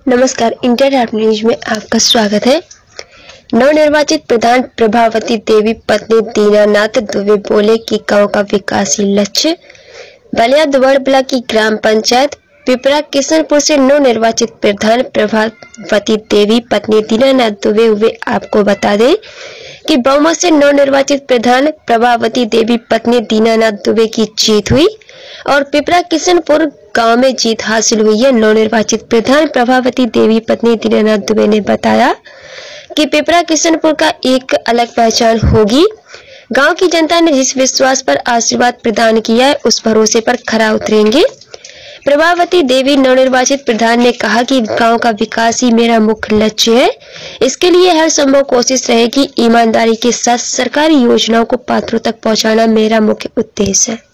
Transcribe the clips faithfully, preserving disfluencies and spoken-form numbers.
नमस्कार, India news में आपका स्वागत है। नवनिर्वाचित प्रधान प्रभावती देवी पत्नी दीनानाथ दुबे बोले कि गांव का विकास ही लक्ष्य। बलिया दुबड़बला की ग्राम पंचायत पिपरा किशनपुर से नवनिर्वाचित प्रधान प्रभावती देवी पत्नी दीनानाथ दुबे हुए। आपको बता दें कि बहुमत से नवनिर्वाचित प्रधान प्रभावती देवी पत्नी दीनानाथ दुबे की जीत हुई और पिपरा किशनपुर गांव में जीत हासिल हुई है। नवनिर्वाचित प्रधान प्रभावती देवी पत्नी दीनानाथ दुबे ने बताया कि पिपरा किशनपुर का एक अलग पहचान होगी। गांव की जनता ने जिस विश्वास पर आशीर्वाद प्रदान किया है, उस भरोसे पर खरा उतरेंगे। प्रभावती देवी नवनिर्वाचित प्रधान ने कहा कि गांव का विकास ही मेरा मुख्य लक्ष्य है। इसके लिए हर संभव कोशिश रहेगी। ईमानदारी के साथ सरकारी योजनाओं को पात्रों तक पहुंचाना मेरा मुख्य उद्देश्य है।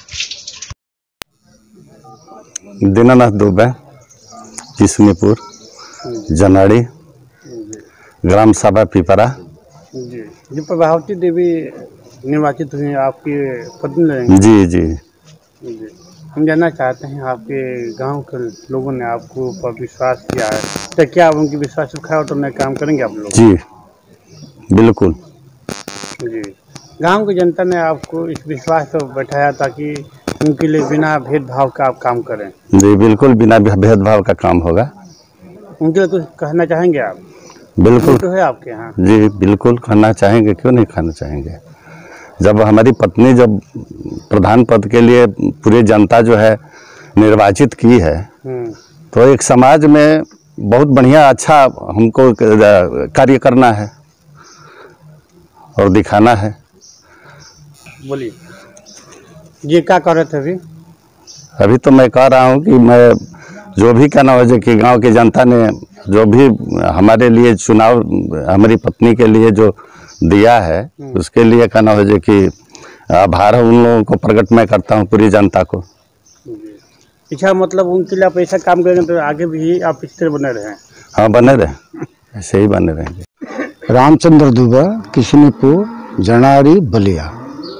दीनानाथ दुबे, किशनपुर, जनाड़ी, ग्राम सभा पिपरा। जी जी प्रभावती देवी निर्वाचित हुई, आपकी पत्नी रहेंगी। जी जी जी हम जानना चाहते हैं, आपके गांव के लोगों ने आपको ऊपर विश्वास किया है, तो क्या आप उनकी विश्वास से खरा उतरने का काम करेंगे आप लोग? जी बिल्कुल। जी गांव की जनता ने आपको इस विश्वास पर बैठाया ताकि उनके लिए बिना भेदभाव का आप काम करें। जी बिल्कुल, बिना भेदभाव का काम होगा। उनके लिए कुछ कहना चाहेंगे आप? बिल्कुल तो है आपके यहाँ। जी बिल्कुल कहना चाहेंगे, क्यों नहीं कहना चाहेंगे। जब हमारी पत्नी जब प्रधान पद के लिए पूरी जनता जो है निर्वाचित की है, तो एक समाज में बहुत बढ़िया अच्छा हमको कार्य करना है और दिखाना है। बोलिए, ये क्या कर रहे थे अभी? अभी तो मैं कह रहा हूँ कि मैं जो भी कहना हो कि गांव की जनता ने जो भी हमारे लिए चुनाव हमारी पत्नी के लिए जो दिया है, उसके लिए कहना हो कि आभार उन लोगों को प्रकट मैं करता हूँ, पूरी जनता को। अच्छा, मतलब उनके लिए आप ऐसा काम करेंगे तो आगे भी आप इस तरह बने रहें? हाँ, बने रहें, ऐसे ही बने रहेंगे। रामचंद्र दुबे, किशनपुर, जनाड़ी, बलिया।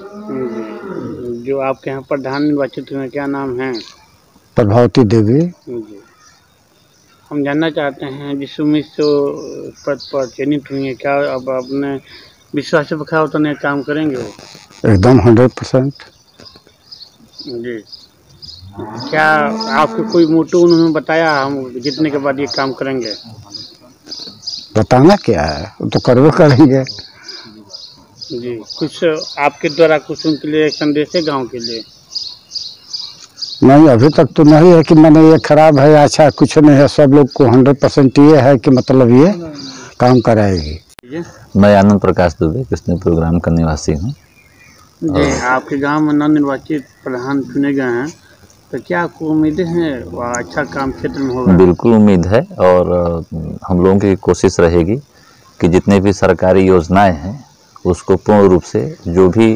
जो आपके यहाँ प्रधान निर्वाचित हुए, क्या नाम है? प्रभावती देवी। जी हम जानना चाहते हैं, जिस उम्मीद से पद पर चयनित हुई है, क्या अब अपने विश्वास से खरा उतरने का काम करेंगे वो? एकदम हंड्रेड परसेंट। जी क्या आपको कोई मोटो उन्होंने बताया हम जीतने के बाद ये काम करेंगे? बताना क्या है, वो तो करवे करेंगे। जी कुछ आपके द्वारा कुछ उनके लिए संदेश है गांव के लिए? नहीं, अभी तक तो नहीं है कि मैंने ये खराब है अच्छा कुछ नहीं है। सब लोग को हंड्रेड परसेंट ये है कि मतलब ये काम कराएगी। मैं आनंद प्रकाश दुबे, किशनपुर ग्राम का निवासी हूँ। जी आपके गांव में नवनिर्वाचित प्रधान चुने गए हैं, तो क्या आपको उम्मीदें हैं वह अच्छा काम क्षेत्र में होगा? बिल्कुल उम्मीद है, और हम लोगों की कोशिश रहेगी कि जितने भी सरकारी योजनाएं हैं उसको पूर्ण रूप से जो भी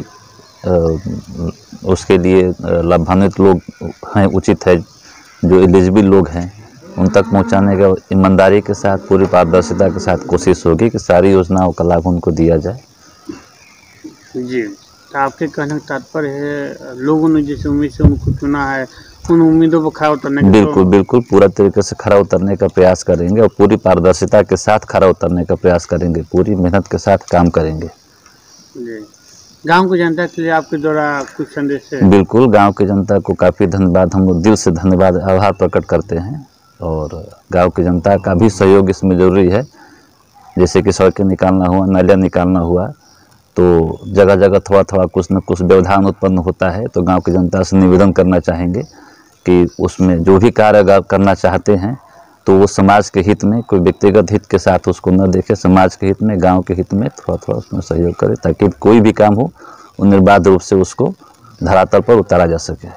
उसके लिए लाभान्वित लोग हैं, उचित है, जो एलिजिबल लोग हैं उन तक पहुंचाने का ईमानदारी के साथ, पूरी पारदर्शिता के साथ कोशिश होगी कि सारी योजनाओं का लाभ उनको दिया जाए। जी तो आपके कहने का तात्पर्य है, लोगों ने जिस उम्मीद से उनको चुना है उन उम्मीदों पर खरा उतरने का? बिल्कुल बिल्कुल पूरा तरीके से खरा उतरने का प्रयास करेंगे और पूरी पारदर्शिता के साथ खरा उतरने का प्रयास करेंगे, पूरी मेहनत के साथ काम करेंगे। जी गांव की जनता के लिए आपके द्वारा कुछ संदेश है? बिल्कुल, गांव की जनता को काफ़ी धन्यवाद, हम लोग दिल से धन्यवाद आभार प्रकट करते हैं, और गांव की जनता का भी सहयोग इसमें ज़रूरी है। जैसे कि सड़कें निकालना हुआ, नालियाँ निकालना हुआ, तो जगह जगह थोड़ा थोड़ा कुछ न कुछ व्यवधान उत्पन्न होता है, तो गाँव की जनता से निवेदन करना चाहेंगे कि उसमें जो भी कार्य करना चाहते हैं तो वो समाज के हित में, कोई व्यक्तिगत हित के साथ उसको न देखे, समाज के हित में, गांव के हित में थोड़ा थोड़ा उसमें सहयोग करे, ताकि कोई भी काम हो वो निर्बाध रूप से उसको धरातल पर उतारा जा सके।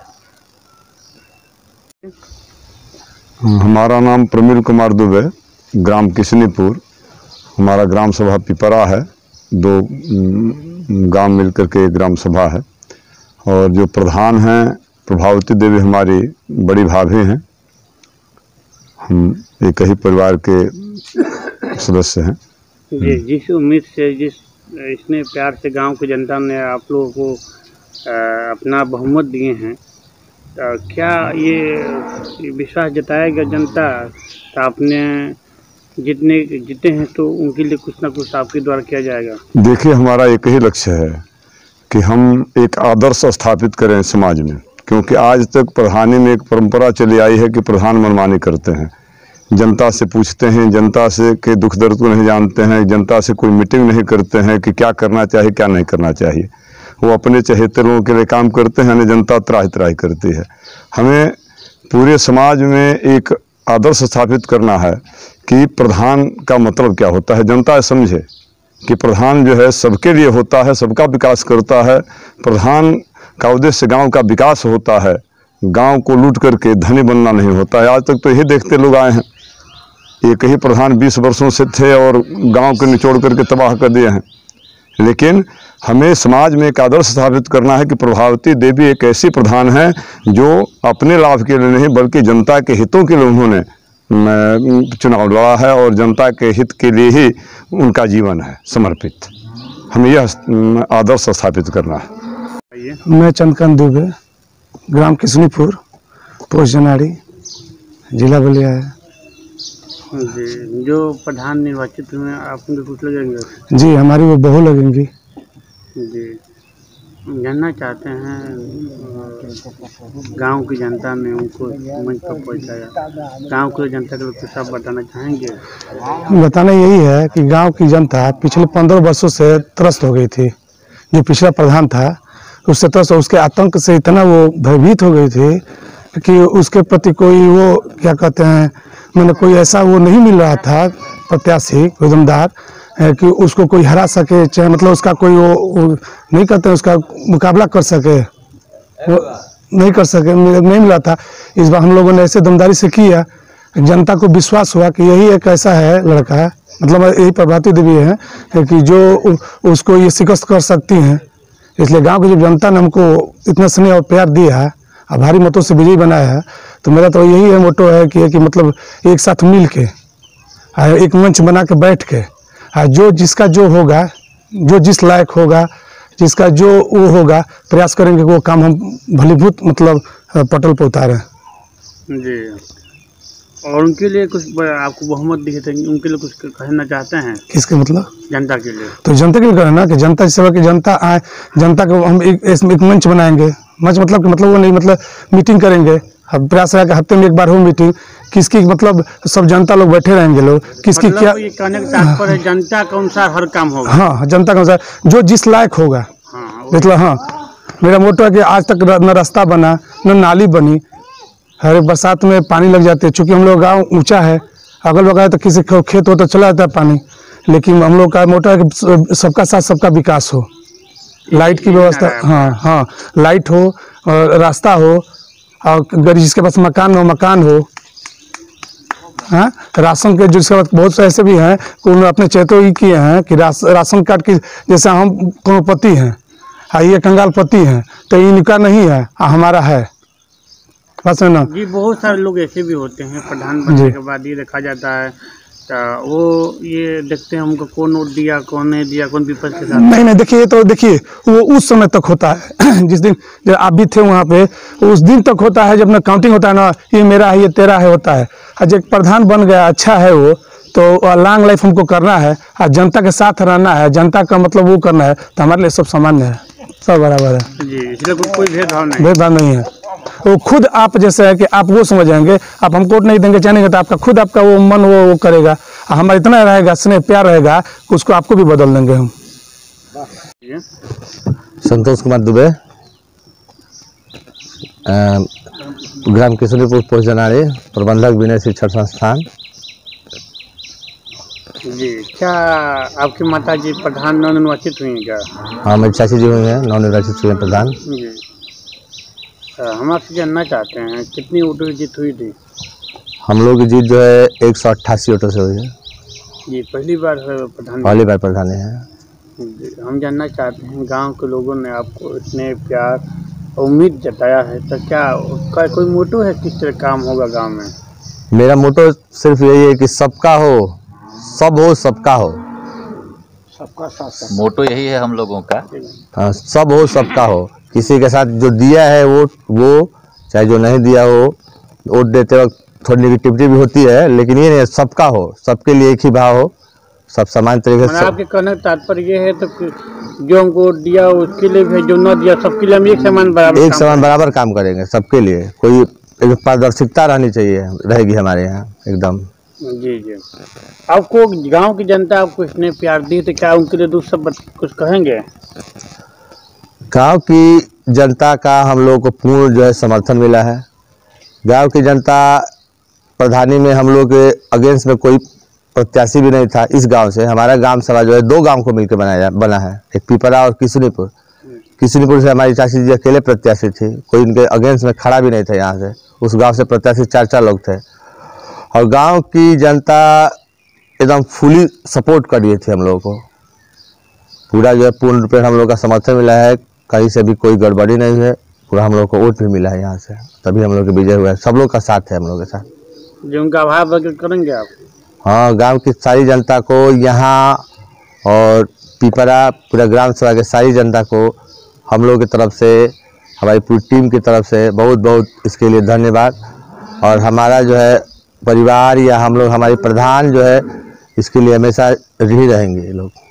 हमारा नाम प्रमील कुमार दुबे, ग्राम किशनपुर, हमारा ग्राम सभा पिपरा है। दो गांव मिलकर के एक ग्राम सभा है, और जो प्रधान हैं प्रभावती देवी हमारी बड़ी भाभी हैं। हम एक ही परिवार के सदस्य हैं। जी जिस उम्मीद से, जिस इतने प्यार से गांव की जनता ने आप लोगों को अपना बहुमत दिए हैं, तो क्या ये विश्वास जताएगा जनता तो आपने जितने जीते हैं तो उनके लिए कुछ ना कुछ आपके द्वारा किया जाएगा? देखिए, हमारा एक ही लक्ष्य है कि हम एक आदर्श स्थापित करें समाज में, क्योंकि आज तक प्रधानी में एक परंपरा चली आई है कि प्रधान मनमानी करते हैं, जनता से पूछते हैं, जनता से के दुख दर्द को नहीं जानते हैं, जनता से कोई मीटिंग नहीं करते हैं कि क्या करना चाहिए क्या नहीं करना चाहिए। वो अपने चहेते लोगों के लिए काम करते हैं, जनता त्राही त्राही करती है। हमें पूरे समाज में एक आदर्श स्थापित करना है कि प्रधान का मतलब क्या होता है, जनता समझे कि प्रधान जो है सबके लिए होता है, सबका विकास करता है। प्रधान का उद्देश्य गांव का विकास होता है, गांव को लूट करके धनी बनना नहीं होता है। आज तक तो यही देखते लोग आए हैं, एक ही प्रधान बीस वर्षों से थे और गांव को निचोड़ करके तबाह कर दिए हैं। लेकिन हमें समाज में एक आदर्श स्थापित करना है कि प्रभावती देवी एक ऐसी प्रधान है जो अपने लाभ के लिए नहीं बल्कि जनता के हितों के लिए उन्होंने चुनाव लड़ा है और जनता के हित के लिए ही उनका जीवन है समर्पित। हमें यह आदर्श स्थापित करना है। मैं चंद्रकांत दुबे, ग्राम किशनीपुर, पोस्ट जनाड़ी, जिला बलिया है। जी, जो प्रधान निर्वाचित हुए आप उनके कुछ लगेंगे? जी, हमारी वो बहू लगेंगी। जी, जानना चाहते हैं गांव की जनता ने उनको मंच पर पहुंचाया, गांव की जनता के लोग कुछ आप बताना चाहेंगे? बताना यही है कि गांव की जनता पिछले पंद्रह वर्षों से त्रस्त हो गई थी। जो पिछला प्रधान था उससे त्रस्त, उसके आतंक से इतना वो भयभीत हो गई थी कि उसके प्रति कोई वो क्या कहते हैं मैंने कोई ऐसा वो नहीं मिल रहा था प्रत्याशी कोई दमदार कि उसको कोई हरा सके, चाहे मतलब उसका कोई वो, वो नहीं कहते उसका मुकाबला कर सके, वो नहीं कर सके, नहीं मिला था। इस बार हम लोगों ने ऐसे दमदारी से किया, जनता को विश्वास हुआ कि यही एक ऐसा है लड़का, मतलब यही प्रभावती देवी है कि जो उसको ये शिकस्त कर सकती हैं। इसलिए गांव की जब जनता ने हमको इतना स्नेह और प्यार दिया है और भारी मतों से विजयी बनाया है, तो मेरा तो यही है मोटो है कि, कि मतलब एक साथ मिल के एक मंच बना के बैठ के जो जिसका जो होगा, जो जिस लायक होगा, जिसका जो वो होगा, प्रयास करेंगे वो काम हम भलीभूत मतलब पटल पर उतारें। जी, और उनके लिए कुछ आपको बहुमत दिखे थे, उनके लिए कुछ कहना चाहते हैं? किसके मतलब? जनता के लिए। तो जनता के लिए कहना कि जनता जिस तरह की जनता आए, जनता को हम एक, एक मंच बनाएंगे। मंच मतलब कि मतलब वो नहीं, मतलब मीटिंग करेंगे, अब प्रयास है कि हफ्ते में एक बार हो मीटिंग, किसकी मतलब सब जनता लोग बैठे रहेंगे, लोग किसकी मतलब क्या ये कहने का तात्पर्य है जनता के अनुसार हर काम होगा। हाँ, जनता के अनुसार जो जिस लायक होगा। हाँ, मतलब हाँ, मेरा मोटो है कि आज तक न रास्ता बना न नाली बनी, हर बरसात में पानी लग जाते हैं। चूँकि हम लोग गाँव ऊँचा है, अगल बगल तो किसी खेत हो तो चला जाता है पानी, लेकिन हम लोग का मोटो है कि सबका साथ सबका विकास हो, लाइट की व्यवस्था, हाँ हाँ लाइट हो और रास्ता हो, और गरीब जिसके पास मकान हो मकान हो, हाँ राशन के जिसके पास बहुत से ऐसे भी हैं कि उन्होंने अपने चेतो ही किए हैं कि रास, राशन कार्ड की, जैसे हम करोड़पति हैं हाँ ये कंगाल पति हैं, तो इनका नहीं है हमारा है, बस है ना जी। बहुत सारे लोग ऐसे भी होते हैं प्रधान बनने के बाद ये देखा जाता है तो वो ये देखते हैं हमको कौन वोट दिया कौन नहीं दिया, कौन विपक्ष के साथ। नहीं नहीं देखिए, तो देखिए वो उस समय तक होता है जिस दिन जब आप भी थे वहाँ पे, उस दिन तक होता है जब ना काउंटिंग होता है ना, ये मेरा है ये तेरा है होता है। और जब प्रधान बन गया अच्छा है वो, तो लॉन्ग लाइफ हमको करना है और जनता के साथ रहना है, जनता का मतलब वो करना है, तो हमारे लिए सब सामान्य है, सब बराबर है जी। इसलिए कोई भेदभाव नहीं भेदभाव नहीं है। वो खुद आप जैसे है कि आप वो समझेंगे, आप हमको वोट नहीं देंगे चाहेंगे तो आपका खुद आपका वो मन वो, वो करेगा, हमारा इतना रहेगा स्नेह प्यार रहेगा कि उसको आपको भी बदल देंगे हम। संतोष कुमार दुबे, ग्राम किशनीपुर, पोस्ट जनाड़ी, प्रबंधक विनय शिक्षण संस्थान। जी, क्या आपकी माता जी प्रधान नवनिर्वाचित हुई हैं क्या? हाँ, मेरी चाची जी हुई हैं, नवनिर्वाचित हुए हैं प्रधान। जी, हम आपसे जानना चाहते हैं कितनी वोटों की जीत हुई थी? हम लोग की जीत जो है एक सौ अट्ठासी वोटों से हुई है। जी, पहली बार प्रधान पहली बार प्रधान है। हम जानना चाहते हैं गांव के लोगों ने आपको इतने प्यार उम्मीद जताया है, तो क्या का कोई मोटो है किस तरह काम होगा गांव में? मेरा मोटो सिर्फ यही है कि सबका हो, सब हो सबका हो, सबका साथ। मोटो यही है हम लोगों का। हाँ, सब हो सबका हो, किसी के साथ जो दिया है वो वो चाहे जो नहीं दिया हो, वोट देते वक्त थोड़ी निगेटिविटी भी होती है, लेकिन ये नहीं सबका हो, सबके लिए एक ही भाव हो, सब समान तरीके से। आपके कहने का तात्पर्य ये है तो कि जो हमको वोट दिया उसके लिए भी, जो न दिया सबके लिए हम एक समान बराबर एक समान बराबर काम करेंगे सबके लिए। कोई एक पारदर्शिता रहनी चाहिए, रहेगी हमारे यहाँ एकदम। जी जी। आपको गांव की जनता आपको इतने प्यार दी तो क्या उनके लिए दो शब्द कुछ कहेंगे? गांव की जनता का हम लोग को पूर्ण जो है समर्थन मिला है। गांव की जनता प्रधानी में हम लोग के अगेंस्ट में कोई प्रत्याशी भी नहीं था। इस गांव से हमारा ग्राम सभा जो है दो गांव को मिलकर बनाया बना है, एक पिपरा और किशुनीपुर। किशुनीपुर से हमारी चाची जी अकेले प्रत्याशी थी, कोई इनके अगेंस्ट में खड़ा भी नहीं था। यहाँ से उस गांव से प्रत्याशी चार चार लोग थे और गांव की जनता एकदम फुली सपोर्ट कर रही थी हम लोगों को। पूरा जो है पूर्ण रूप से हम लोग का समर्थन मिला है, कहीं से भी कोई गड़बड़ी नहीं है। पूरा हम लोग को वोट भी मिला है यहाँ से, तभी हम लोग के विजय हुआ है। सब लोग का साथ है हम लोग के साथ। जो उनका आभार व्यक्त करेंगे आप? हाँ, गांव की सारी जनता को यहाँ और पिपरा पूरा ग्राम सभा के सारी जनता को हम लोग की तरफ से, हमारी पूरी टीम की तरफ से बहुत बहुत इसके लिए धन्यवाद। और हमारा जो है परिवार या हम लोग, हमारे प्रधान जो है इसके लिए हमेशा ऋणी रहेंगे ये लोग।